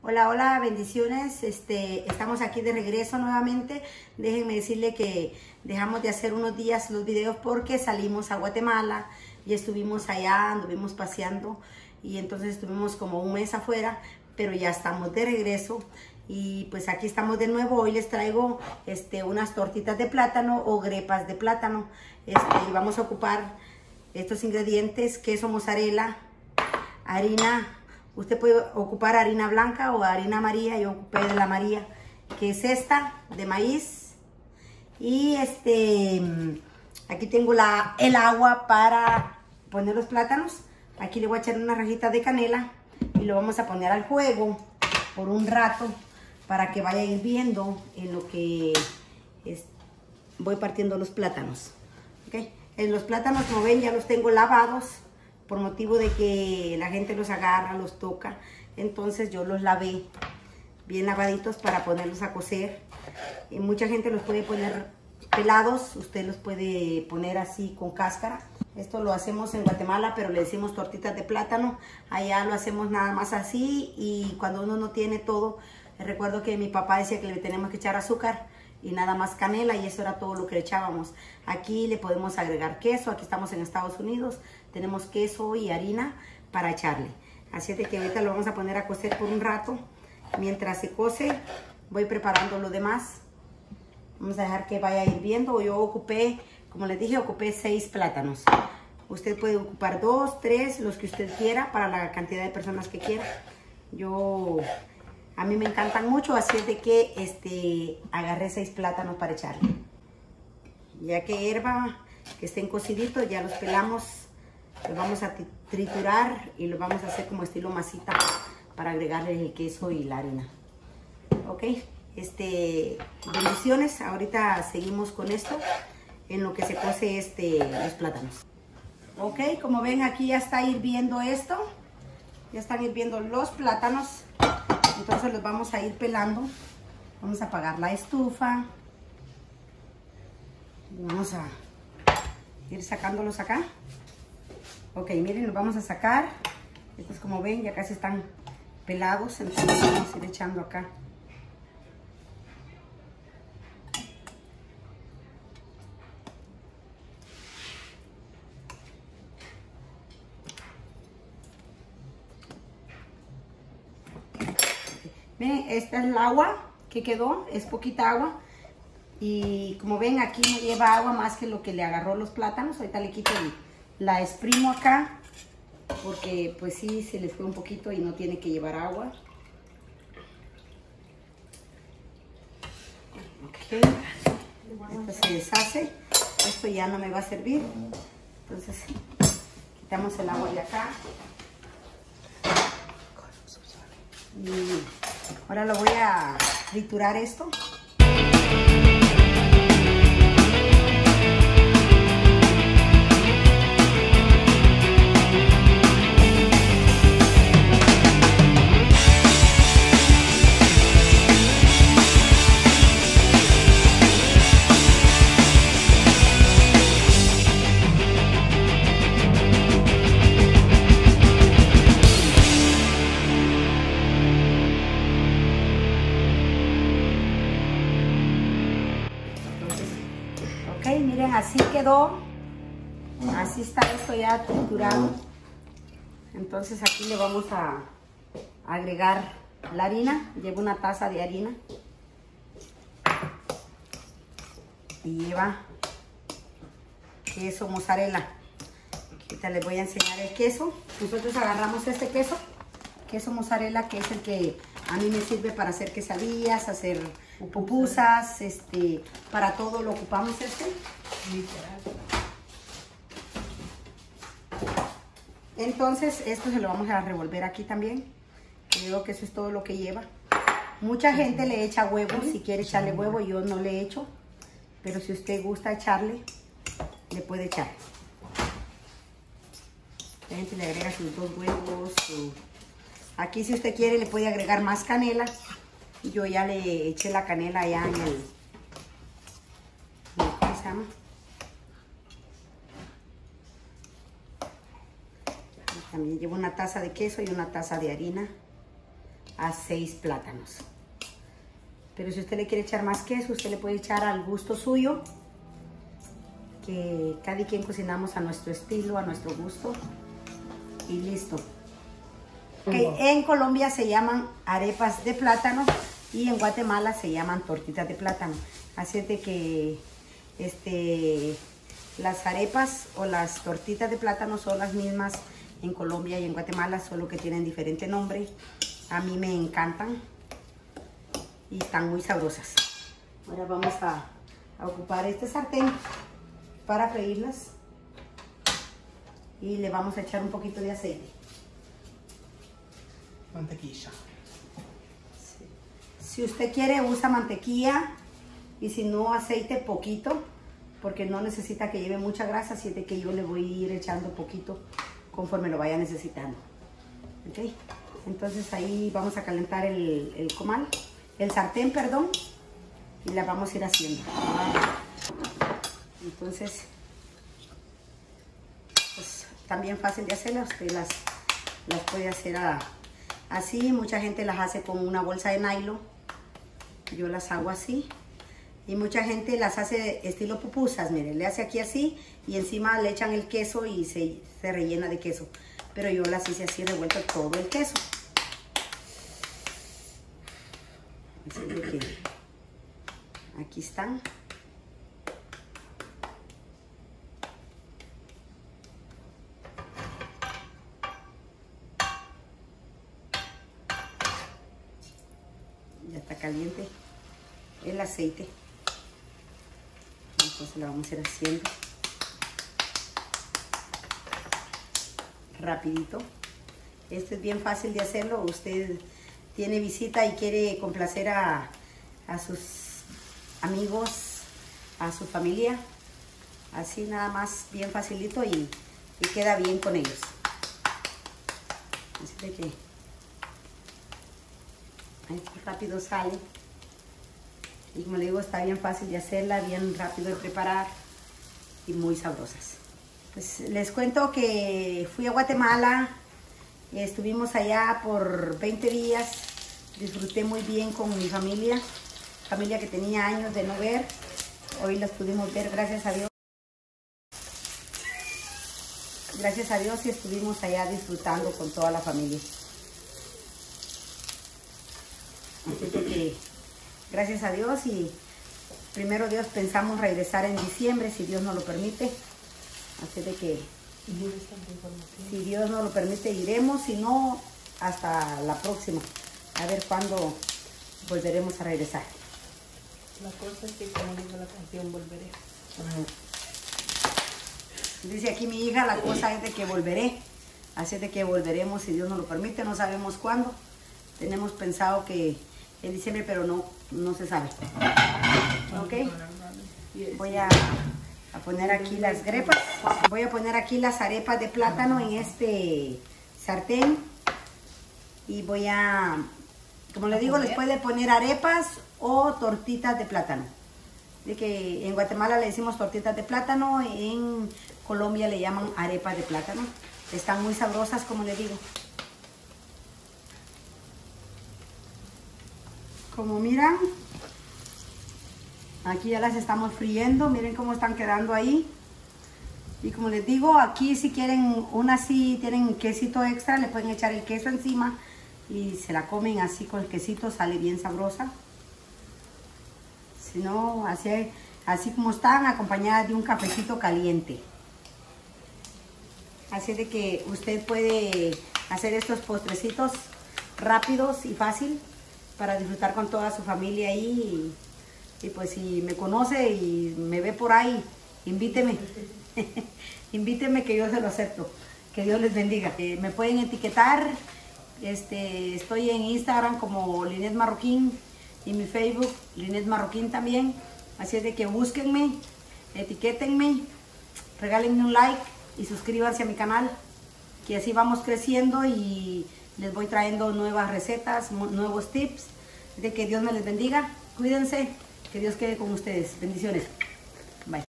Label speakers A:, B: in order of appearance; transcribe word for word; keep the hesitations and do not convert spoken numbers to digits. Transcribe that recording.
A: Hola, hola, bendiciones. Este, estamos aquí de regreso nuevamente. Déjenme decirle que dejamos de hacer unos días los videos porque salimos a Guatemala y estuvimos allá, anduvimos paseando y entonces estuvimos como un mes afuera, pero ya estamos de regreso y pues aquí estamos de nuevo. Hoy les traigo este, unas tortitas de plátano o grepas de plátano. Este, y vamos a ocupar estos ingredientes: queso mozzarella, harina. Usted puede ocupar harina blanca o harina amarilla. Yo ocupé de la amarilla, que es esta, de maíz. Y este, aquí tengo la, el agua para poner los plátanos. Aquí le voy a echar una rajita de canela y lo vamos a poner al fuego por un rato para que vaya hirviendo en lo que es, voy partiendo los plátanos. ¿Okay? En los plátanos, como ven, ya los tengo lavados, por motivo de que la gente los agarra, los toca. Entonces yo los lavé bien lavaditos para ponerlos a cocer. Y mucha gente los puede poner pelados, usted los puede poner así con cáscara. Esto lo hacemos en Guatemala, pero le decimos tortitas de plátano. Allá lo hacemos nada más así, y cuando uno no tiene todo, recuerdo que mi papá decía que le tenemos que echar azúcar y nada más canela, y eso era todo lo que le echábamos. Aquí le podemos agregar queso. Aquí estamos en Estados Unidos, tenemos queso y harina para echarle. Así es de que ahorita lo vamos a poner a cocer por un rato. Mientras se cose, voy preparando lo demás. Vamos a dejar que vaya hirviendo. Yo ocupé, como les dije, ocupé seis plátanos. Usted puede ocupar dos, tres, los que usted quiera, para la cantidad de personas que quiera. Yo... A mí me encantan mucho, así es de que este, agarré seis plátanos para echarle. Ya que hierva, que estén cociditos, ya los pelamos, los vamos a triturar y los vamos a hacer como estilo masita para agregarle el queso y la harina. Ok, este, bendiciones. Ahorita seguimos con esto en lo que se cose este, los plátanos. Ok, como ven, aquí ya está hirviendo esto. Ya están hirviendo los plátanos. Entonces los vamos a ir pelando. Vamos a apagar la estufa. Vamos a ir sacándolos acá. Ok, miren, los vamos a sacar. Estos, como ven, ya casi están pelados. Entonces vamos a ir echando acá. Ven, esta es el agua que quedó, es poquita agua. Y como ven, aquí no lleva agua más que lo que le agarró los plátanos. Ahorita le quito y la exprimo acá, porque pues sí, se les fue un poquito y no tiene que llevar agua. Ok, esto se deshace. Esto ya no me va a servir. Entonces, quitamos el agua de acá. Y ahora lo voy a triturar esto. Miren, así quedó. Así está esto ya triturado. Entonces aquí le vamos a agregar la harina. Lleva una taza de harina. Y lleva queso mozzarella. Ahorita les voy a enseñar el queso. Nosotros agarramos este queso, queso mozzarella, que es el que a mí me sirve para hacer quesadillas, hacer pupusas, este, para todo lo ocupamos este. Entonces esto se lo vamos a revolver aquí también. Creo que eso es todo lo que lleva. Mucha gente le echa huevo, si quiere echarle huevo. Yo no le echo, pero si usted gusta echarle, le puede echar. La gente le agrega sus dos huevos. Su... Aquí, si usted quiere, le puede agregar más canela. Yo ya le eché la canela allá en el... ¿Cómo se llama? También llevo una taza de queso y una taza de harina. a seis plátanos. Pero si usted le quiere echar más queso, usted le puede echar al gusto suyo, que cada quien cocinamos a nuestro estilo, a nuestro gusto, y listo. Okay, en Colombia se llaman arepas de plátano y en Guatemala se llaman tortitas de plátano. Así es de que este, las arepas o las tortitas de plátano son las mismas en Colombia y en Guatemala, solo que tienen diferente nombre. A mí me encantan y están muy sabrosas. Ahora vamos a, a ocupar este sartén para freírlas y le vamos a echar un poquito de aceite.
B: Mantequilla.
A: Sí. Si usted quiere, usa mantequilla, y si no, aceite poquito, porque no necesita que lleve mucha grasa, así es de que yo le voy a ir echando poquito conforme lo vaya necesitando. ¿Okay? Entonces ahí vamos a calentar el, el comal, el sartén, perdón, y la vamos a ir haciendo. Entonces, pues también fácil de hacerlas, usted las, las puede hacer a, así. Mucha gente las hace con una bolsa de nylon, yo las hago así. Y mucha gente las hace estilo pupusas, miren, le hace aquí así y encima le echan el queso y se, se rellena de queso. Pero yo las hice así, revuelto todo el queso. Así de que aquí están. Ya está caliente el aceite. Entonces la vamos a ir haciendo rapidito. Esto es bien fácil de hacerlo. Usted tiene visita y quiere complacer a, a sus amigos, a su familia, así nada más, bien facilito, y, y queda bien con ellos. Así de que ahí rápido sale. Y como le digo, está bien fácil de hacerla, bien rápido de preparar y muy sabrosas. Pues les cuento que fui a Guatemala, estuvimos allá por veinte días, disfruté muy bien con mi familia, familia que tenía años de no ver, hoy las pudimos ver, gracias a Dios. Gracias a Dios, y estuvimos allá disfrutando con toda la familia. Así que gracias a Dios, y primero Dios pensamos regresar en diciembre, si Dios nos lo permite. Así de que si Dios nos lo permite iremos, si no, hasta la próxima. A ver cuándo volveremos a regresar.
B: La cosa es que, como dice la canción, volveré.
A: Dice aquí mi hija, la cosa es de que volveré. Así de que volveremos si Dios nos lo permite, no sabemos cuándo. Tenemos pensado que en diciembre, pero no, no se sabe. Ok. Voy a, a poner aquí las grepas. Voy a poner aquí las arepas de plátano en este sartén. Y voy a, como le digo, les puede poner arepas o tortitas de plátano. De que en Guatemala le decimos tortitas de plátano, en Colombia le llaman arepas de plátano. Están muy sabrosas, como le digo. Como miran, aquí ya las estamos friendo, miren cómo están quedando ahí. Y como les digo, aquí si quieren una así, tienen quesito extra, le pueden echar el queso encima y se la comen así con el quesito, sale bien sabrosa. Si no, así, así como están, acompañadas de un cafecito caliente. Así de que usted puede hacer estos postrecitos rápidos y fácil para disfrutar con toda su familia ahí. Y, y pues si me conoce y me ve por ahí, invíteme. Invíteme que yo se lo acepto. Que Dios les bendiga. Eh, me pueden etiquetar. Este, estoy en Instagram como Linet Marroquín y mi Facebook Linet Marroquín también. Así es de que búsquenme, etiquétenme, regálenme un like y suscríbanse a mi canal, que así vamos creciendo y les voy trayendo nuevas recetas, nuevos tips. De que Dios me les bendiga. Cuídense, que Dios quede con ustedes. Bendiciones.